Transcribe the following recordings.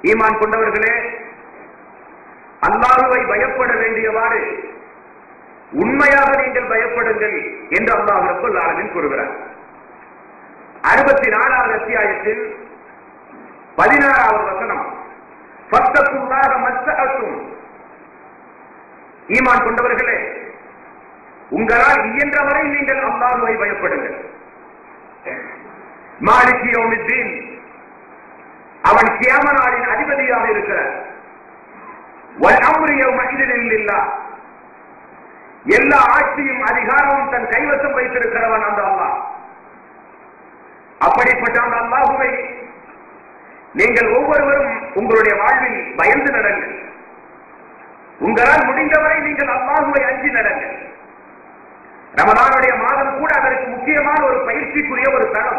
ஈமான் கொண்டவர்களே, அல்லாஹ்வை பயப்பட வேண்டியவாறு உண்மையாக நீங்கள் பயப்படுங்கள் என்று அல்லாஹ் ரப்பல் ஆலமீன் கூறுகிறார். 64வது அத்தியாயத்தில் 16வது வசனம், ஃபத்தகுல்லாஹ மஸ்தஅத்தும். ஈமான் கொண்டவர்களே, உங்களால் இயன்றவரை நீங்கள் அல்லாஹ்வை பயப்படுங்கள். மாலிகி யௌமித்தீன், அவன் கியாம நாளின் அதிபதியாக இருக்கிறார். வல் அம்ரு யௌமஇதின் லில்லாஹ், எல்லா ஆட்சியும் அதிகாரமும் தன் கைவசம் வைத்திருக்கிறவன் அந்த அல்லாஹ். அப்படிப்பட்ட அந்த அல்லாஹ்வை நீங்கள் ஒவ்வொருவரும் உங்களுடைய வாழ்வில் பயந்து நடங்கள். உங்களால் முடிந்தவரை நீங்கள் அல்லாஹ்வை அஞ்சி நடங்கள். ரமலானுடைய மாதம் கூட அதற்கு முக்கியமான ஒரு பயிற்சிக்குரிய ஒரு தளம்.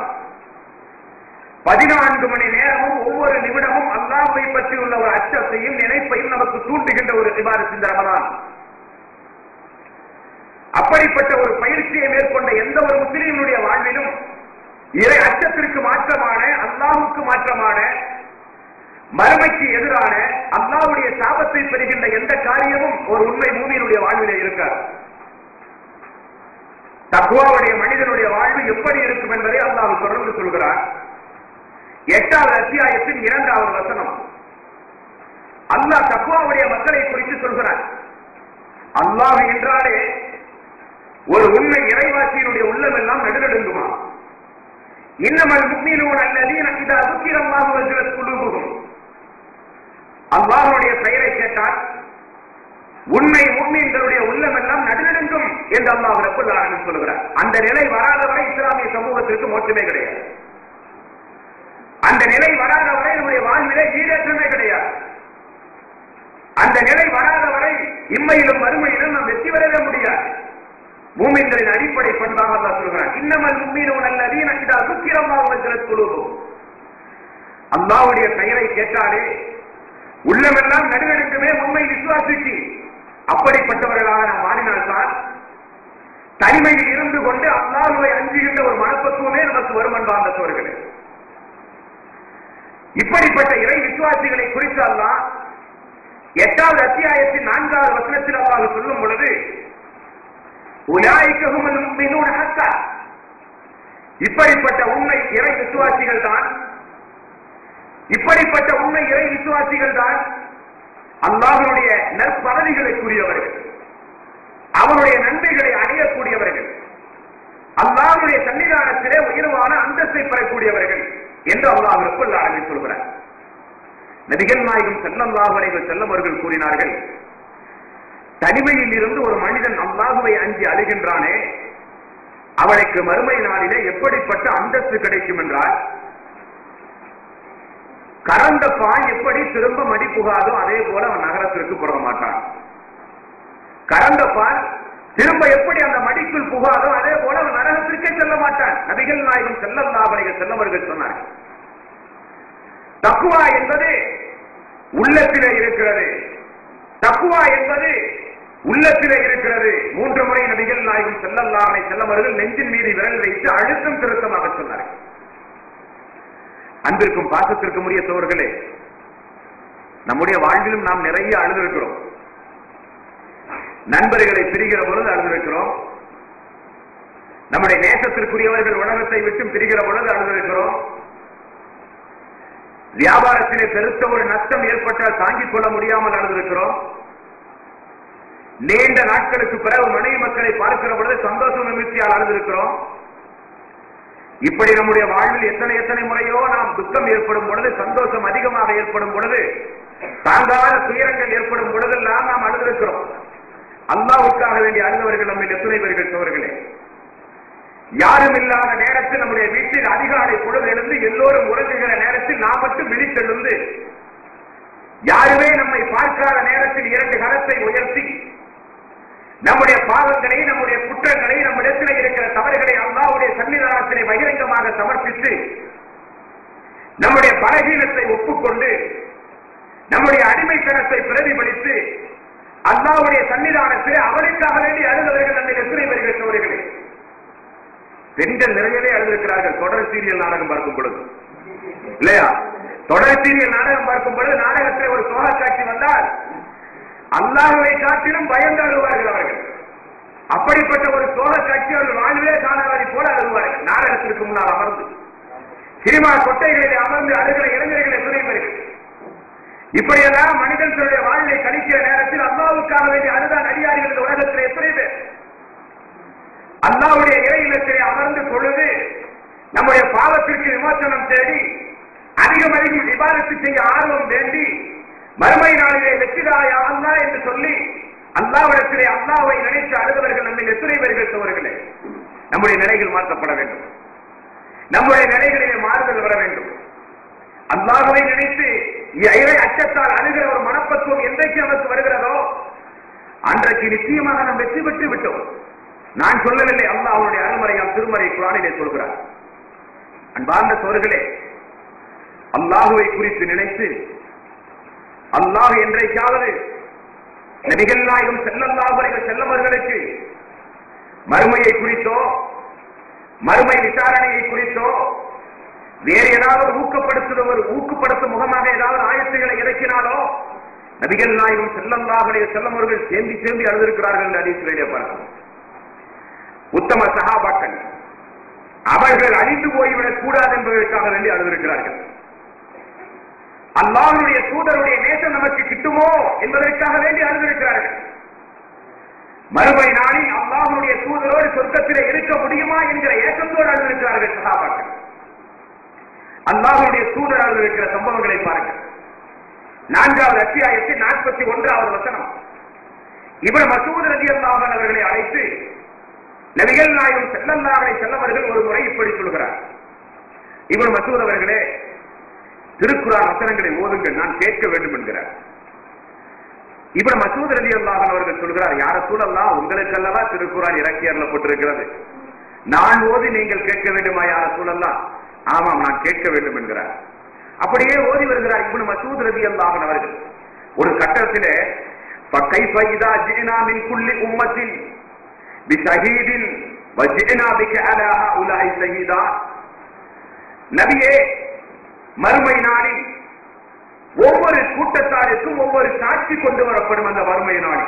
14 மணி நேரமும் ஒவ்வொரு நிமிடமும் அல்லாஹ்வை பற்றி உள்ள ஒரு அச்சத்தையும் நினைப்பையும் நமக்கு தூண்டுகின்ற ஒரு இபாதத் இந்த ரமலான். அப்படிப்பட்ட ஒரு பயிற்சியை மேற்கொண்ட எந்த ஒரு முஸ்லிமுடைய வாழ்விலும் இறை அச்சத்திற்கு மாற்றமான, அல்லாஹ்வுக்கு மாற்றமான, மறுமைக்கு எதிரான, அல்லாஹ்வுடைய சாபத்தை பெறுகின்ற எந்த காரியமும் ஒரு உண்மை மூமியினுடைய வாழ்விலே இருக்காது. தக்வாவுடைய மனிதனுடைய வாழ்வு எப்படி இருக்கும் என்பதை அல்லாஹ் தொடர்ந்து சொல்கிறார். 8வது அத்தியாயத்தின் 2வது வசனம், அல்லாஹ் தக்வாவுடைய மக்களை குறித்து சொல்கிறார். அல்லாஹ் என்றாலே ஒரு உண்மை இறைவாசியினுடைய உள்ளம் எல்லாம் நடுநடுங்குமா. இன்னமல் முஃமினூன அல்லதீன இதா ذுக்கிரல்லாஹு வஜலத் குலூபுஹும். அல்லாஹ்வுடைய பெயரை கேட்டால் உண்மை முஃமின்களுடைய உள்ளம் எல்லாம் நடுநடுங்கும் என்று அல்லாஹ் ரப்பல் ஆலமீன் சொல்கிறார். அந்த நிலை வராதவரை இஸ்லாமிய சமூகத்திற்கு மோட்சமே கிடையாது. அந்த நிலை வராதவரை நம்முடைய வாழ்விலே ஈடேற்றமே கிடையாது. அந்த நிலை வராதவரை இம்மையிலும் மறுமையிலும் நாம் வெற்றி பெறவே முடியாது. மூமின்களின் அடிப்படை பண்பாக அல்லாஹ் சொல்கிறார். இன்னமல் முஃமினூன அல்லதீன இதா ذுக்கிரல்லாஹு வஜலத் குலூபுஹும். அல்லாஹ்வுடைய பெயரை கேட்டாலே உள்ளமெல்லாம் நடுநடுங்குமே உண்மை விசுவாசிக்கு. அப்படிப்பட்டவர்களாக நாம் மாறினால்தான் தனிமையில் இருந்து கொண்டு அல்லாஹ்வை அஞ்சுகின்ற ஒரு மனப்பக்குவமே நமக்கு வரும் என்பார்களே. இப்படிப்பட்ட இறை விசுவாசிகளை குறித்து அல்லாஹ் 8வது அத்தியாயத்தின் 4வது வசனத்தில் அல்லாஹ் சொல்லும் பொழுது, உலாயிக ஹுமுல் முஃமினூன ஹக்கா, இப்படிப்பட்ட உண்மை இறை விசுவாசிகள் தான், இப்படிப்பட்ட உண்மை இறை விசுவாசிகள் தான் அல்லாஹ்வுடைய நற்பதவிகளுக்குரியவர்கள், அவருடைய நன்மைகளை அடையக்கூடியவர்கள், அல்லாஹ்வுடைய சன்னிதானத்திலே உயர்வான அந்தஸ்தை பெறக்கூடியவர்கள் என்று அல்லாஹ் ரப்பல் ஆலமீன் சொல்கிறார். நபிகள் நாயகம் ஸல்லல்லாஹு அலைஹி வஸல்லம் அவர்கள் கூறினார்கள், தனிமையில் இருந்து ஒரு மனிதன் அல்லாஹ்வை அஞ்சி அழுகின்றானே, அவனுக்கு மறுமை நாளிலே எப்படிப்பட்ட அந்தஸ்து கிடைக்கும் என்றால், கறந்த பால் எப்படி திரும்ப மடி புகாதோ அதே போல அவன் நகரத்திற்கு புற மாட்டான். கறந்த பால் திரும்ப எப்படி அந்த மடிக்குள் புகாதோ அதே போல அவன் நரகத்திற்கே செல்ல மாட்டான். நபிகள் நாயகம் ஸல்லல்லாஹு அலைஹி வஸல்லம் அவர்கள் சொன்னார்கள். தக்வா என்பது உள்ளத்திலே இருக்கிறது. தக்வா என்பது உள்ளத்திலே இருக்கிறது. 3 முறை நபிகள் நாயகம் ஸல்லல்லாஹு அலைஹி வஸல்லம் அவர்கள் நெஞ்சின் மீது விரல் வைத்து அழுத்தம் திருத்தமாக சொன்னார்கள். அன்பிற்கும் பாசத்திற்கும் உரிய சோர்களே, நம்முடைய வாழ்விலும் நாம் நிறைய அழுதிருக்கிறோம். நண்பர்களை பிரிகிற பொழுது அழுதிருக்கிறோம். நம்முடைய நேசத்திற்குரியவர்கள் உலகத்தை விட்டு பிரிகிற பொழுது அழுதிருக்கிறோம். வியாபாரத்திலே பெருத்த ஒரு நஷ்டம் ஏற்பட்டால் தாங்கிக் கொள்ள முடியாமல் அழுதிருக்கிறோம். நீண்ட நாட்களுக்கு பிறகு மனைவி மக்களை பார்க்கிற பொழுது சந்தோஷம் நிமித்தியால் அழுதிருக்கிறோம். இப்படி நம்முடைய வாழ்வில் எத்தனை முறையோ நாம் துக்கம் ஏற்படும் பொழுது, சந்தோஷம் அதிகமாக ஏற்படும் பொழுது, தாங்காத துயரங்கள் ஏற்படும் பொழுதெல்லாம் நாம் அழுதிருக்கிறோம். அல்லாஹ்வுக்காக வேண்டி அழுதவர்கள் நம்மில் எத்தனை பேர்கள் சோர்களே. யாரும் இல்லாத நேரத்தில் நம்முடைய வீட்டில் அதிகாலை பொழுது எழுந்து எல்லோரும் உறங்குகிற நேரத்தில் நாம் மட்டும் விழித்தெழுந்து, யாருமே நம்மை பார்க்காத நேரத்தில் 2 கரத்தை உயர்த்தி நம்முடைய பாவங்களை, நம்முடைய குற்றங்களை, நம்மிடத்தில் இருக்கிற தவறுகளை அல்லாஹ்வுடைய சன்னிதானத்திலே பகிரங்கமாக சமர்ப்பித்து நம்முடைய பலகீனத்தை ஒப்புக்கொண்டு நம்முடைய அடிமைத்தனத்தை பிரதிபலித்து அல்லாஹ்வுடைய சன்னிதானத்திலே அவனுக்காக வேண்டி அழுதவர்கள் நம்மை எத்தனை பேர்கள் சோர்களே. பெண்கள் நிறையவே அழுதிருக்கிறார்கள் தொடர் சீரியல் நாடகம் பார்க்கும் பொழுது, இல்லையா? தொடர் சீரியல் நாடகம் பார்க்கும் பொழுது நாடகத்தில் ஒரு சோக காட்சி வந்தால் அல்லாஹ்வை காட்டிலும் பயந்து அழுவார்கள் அவர்கள். அப்படிப்பட்ட ஒரு சோக காட்சி அவர்கள் வாழ்விலே காணாததை போல அழுவார்கள். நாடகத்திற்கு முன்னால் அமர்ந்து சினிமா கொட்டைகளில் அமர்ந்து அழுகிற இளைஞர்கள் எத்தனை பேர்கள். இப்படியெல்லாம் மனிதன் தன்னுடைய வாழ்வை கழிக்கிற நேரத்தில் அல்லாஹ்வுக்காக வேண்டிய அழுதான் அடியார்கள் இந்த உலகத்தில் எத்தனை பேர். அல்லாஹ்வுடைய இறை இல்லத்திலே அமர்ந்து பொழுது நம்முடைய பாவத்திற்கு விமோசனம் தேடி அதிகம் அதிகம் இபாதத்து செய்ய ஆர்வம் வேண்டி மறுமை நாளிலே வெற்றிதாயா அல்லாஹ் என்று சொல்லி அல்லாஹ்விடத்திலே அல்லாஹ்வை நினைத்து அழுதவர்கள் நம்மில் எத்தனை பேர்கள் சோர்களே. நம்முடைய நிலைகள் மாற்றப்பட வேண்டும். நம்முடைய நிலைகளிலே மாறுதல் வர வேண்டும். அல்லாஹ்வை நினைத்து இறை அச்சத்தால் அழுகிற ஒரு மனப்பக்குவம் என்றைக்கு நமக்கு வருகிறதோ அன்றைக்கு நிச்சயமாக நாம் வெற்றி பெற்று விட்டோம். நான் சொல்லவில்லை, அல்லாஹ் அவருடைய அருள்மறையால் திருமறை குர்ஆனிலே சொல்கிறார். அன்பார்ந்த சோர்களே, அல்லாஹுவை குறித்து நினைத்து அல்லாஹ் என்றைக்காவது நபிகள் நாயகம் ஸல்லல்லாஹு அலைஹி வஸல்லம் அவர்களுக்கு மறுமையை குறித்தோ மறுமை விசாரணையை குறித்தோ வேறு ஏதாவது ஊக்கப்படுத்தும் முகமாக ஏதாவது ஆயத்துகளை இறக்கினாலோ நபிகள் நாயகம் ஸல்லல்லாஹு அலைஹி வஸல்லம் அவர்கள் சேர்ந்து அழுதிருக்கிறார்கள் என்று ஹதீஸிலே பார்க்கிறோம். உத்தம சஹாபாக்கள் அவர்கள் அழிந்து போய்விடக் கூடாது என்பதற்காக வேண்டி அழுதிருக்கிறார்கள். அல்லாஹ்வுடைய தூதருடைய நேசம் நமக்கு கிட்டுமோ என்பதற்காக வேண்டி அழுதிருக்கிறார்கள். மறுமை நாளில் அல்லாஹ்வுடைய தூதரோடு சொர்க்கத்திலே இருக்க முடியுமா என்கிற ஏக்கத்தோடு அழுதிருக்கிறார்கள் சஹாபாக்கள். அல்லாஹ்வுடைய தூதர் அழுதிருக்கிற சம்பவங்களை பாருங்கள். 4வது அத்தியாயத்தில் 41வது வசனம். இப்னு மஸ்ஊத் ரலியல்லாஹு அன்ஹு அவர்களை அழைத்து நபிகள் நாயகம் ஸல்லல்லாஹு அலைஹி வஸல்லம் அவர்கள் ஒரு முறை இப்படி சொல்கிறார். இப்னு மஸ்ஊத் அவர்களே, திருக்குர்ஆன் வசனங்களை ஓதுங்கள், நான் கேட்க வேண்டும் என்கிறார். இப்னு மஸ்ஊத் ரலியல்லாஹு அன்ஹு அவர்கள் சொல்கிறார், யா ரசூலல்லாஹ், உங்களுக்கு அல்லவா திருக்குர்ஆன் இறக்கி அருளப்பட்டிருக்கிறது, நான் ஓதி நீங்கள் கேட்க வேண்டுமா யா ரசூலல்லாஹ்? ஆமாம், நான் கேட்க வேண்டும் என்கிறார். அப்படியே ஓதி வருகிறார் இப்னு மஸ்ஊத் ரலியல்லாஹு அன்ஹு அவர்கள். ஒரு கட்டத்திலே ஃபகைஃப இதா ஜினா மின் குல்லி உம்மத்தின் பிஷஹீதின் வஜினா பிக அலா ஹஉலாஇ ஷஹீதா. நபியே, மறுமை நாளில் ஒவ்வொரு கூட்டத்தாருக்கும் ஒவ்வொரு சாட்சி கொண்டு வரப்படும். அந்த மறுமை நாளில்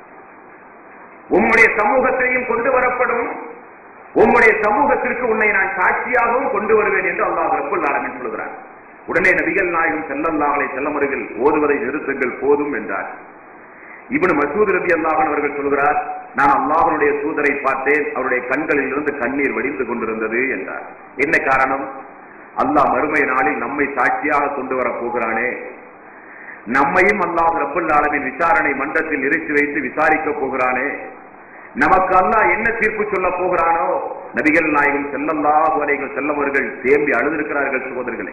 உம்முடைய சமூகத்தையும் கொண்டு வரப்படும், உம்முடைய சமூகத்திற்கு உன்னை நான் சாட்சியாகவும் கொண்டு வருவேன் என்று அல்லாஹ் ரப்பல் ஆலமீன் சொல்கிறார். உடனே நபிகள் நாயகம் ஸல்லல்லாஹு அலைஹி வஸல்லம் அவர்கள் ஓதுவதை நிறுத்துங்கள் போதும் என்றார். இப்னு மஸ்ஊத் ரலியல்லாஹு அன்ஹு அவர்கள் சொல்கிறார், நான் அல்லாஹ்வுடைய தூதரை பார்த்தேன், அவருடைய கண்களில் இருந்து கண்ணீர் வடிந்து கொண்டிருந்தது என்றார். என்ன காரணம்? அல்லாஹ் மறுமை நாளில் நம்மை சாட்சியாக கொண்டு வர போகிறானே, நம்மையும் அல்லாஹ் ரப்பல் ஆலமீன் விசாரணை மன்றத்தில் நிறுத்தி வைத்து விசாரிக்க போகிறானே, நமக்கு அல்லாஹ் என்ன தீர்ப்பு சொல்ல போகிறானோ. நபிகள் நாயகம் ஸல்லல்லாஹு அலைஹி வஸல்லம் அவர்கள் தேம்பி அழுதிருக்கிறார்கள். சகோதரர்களே,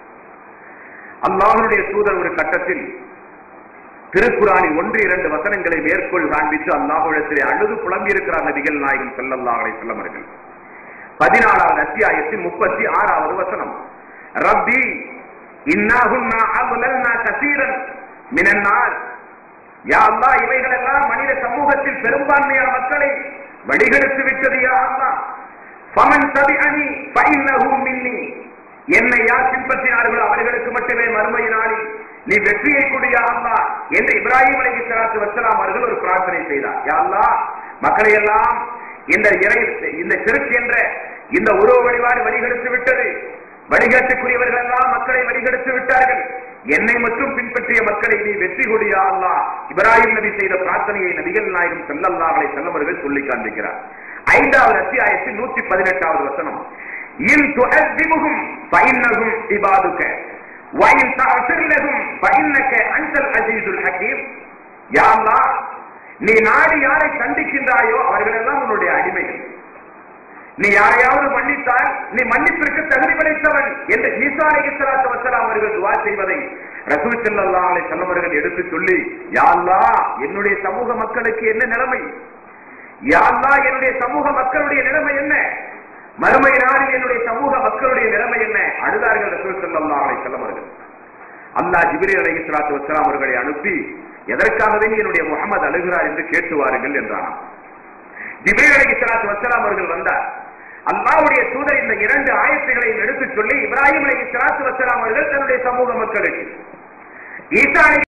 அல்லாஹ்வுடைய தூதர் ஒரு கட்டத்தில் திருக்குர்ஆனின் 1-2 வசனங்களை மேற்கோள் காண்பித்து அல்லாஹ்விடத்திலே அழுது புலம்பி இருக்கிறார் நபிகள் நாயகம் ஸல்லல்லாஹு அலைஹி வஸல்லம் அவர்கள். 14வது அத்தியாயத்தில் 36வது வசனம். ரப்பி இன்னாஹுன்னா அضللنا كثيرا من الناس. யா அல்லாஹ், இவைகள் எல்லாம் மனித சமூகத்தில் பெரும்பான்மையான மக்களை வழிகெடுத்து விட்டது. யா அல்லாஹ், ஃபமன் தபிஅனி ஃபஇன்னஹு மின்னி. என்னை யார் பின்பற்றினார்களோ அவர்களுக்கு மட்டுமே மறுமை நாளில் நீ வெற்றியை கொடு யா அல்லாஹ் என்று இப்ராஹிம் அலைஹிஸ்ஸலாத்து வஸ்ஸலாம் அவர்கள் ஒரு பிரார்த்தனை செய்தார். யா அல்லாஹ், மக்களை எல்லாம் இந்த சிறுக்கு என்ற இந்த உருவ வழிபாடு வழிகெடுத்து விட்டது, வழிகாட்டுக்குரியவர்கள் எல்லாம் மக்களை வழிகெடுத்து விட்டார்கள், என்னை மட்டும் பின்பற்றிய மக்களை நீ வெற்றி கொடு யா அல்லாஹ். இப்ராஹிம் நபி செய்த பிரார்த்தனையை நபிகள் நாயகம் ஸல்லல்லாஹு அலைஹி வஸல்லம் அவர்கள் சொல்லி காண்பிக்கிறார். 5வது அத்தியாயத்தில் 118வது வசனம். இன் துஅஸ்ஸிபுஹும் ஃபஇன்னஹும் இபாதுக வ இன் தஅஃபிர் லஹும் ஃபஇன்னக அன்தல் அஸீஸுல் ஹகீம். யா அல்லாஹ், நீ நாடி யாரை கண்டிக்கின்றாயோ அவர்கள் எல்லாம் உன்னுடைய அடிமைகள். நீ யாரையாவது மன்னித்தால் நீ மன்னிப்பிற்கு தகுதி படைத்தவன் என்று ஈசா அலைஹிஸ்ஸலாத்து வஸ்ஸலாம் அவர்கள் துஆ செய்வதை ரசூல் ஸல்லல்லாஹு அலைஹி வஸல்லம் அவர்கள் எடுத்து சொல்லி, யா அல்லாஹ், என்னுடைய சமூக மக்களுக்கு என்ன நிலைமை, யா அல்லாஹ், என்னுடைய சமூக மக்களுடைய நிலைமை என்ன, மறுமை நாளில் என்னுடைய சமூக மக்களுடைய நிலைமை என்ன அழுதார்கள் ரசூல் ஸல்லல்லாஹு அலைஹி வஸல்லம் அவர்கள். அல்லாஹ் ஜிப்ரீல் அலைஹிஸ்ஸலாத்து வஸ்ஸலாம் அவர்களை அனுப்பி எதற்காகவே என்னுடைய முஹம்மது அழுகிறார் என்று கேட்டு வாருங்கள் என்றார். ஜிப்ரீல் அலைஹிஸ்ஸலாத்து வஸ்ஸலாம் அவர்கள் வந்தார். அல்லாஹ்வுடைய தூதர் இந்த 2 ஆயத்துகளையும் எடுத்துச் சொல்லி இப்ராஹிம் அலைஹிஸ்ஸலாத்து வஸ்ஸலாம் அவர்கள் தன்னுடைய சமூக மக்களுக்கு, ஈசா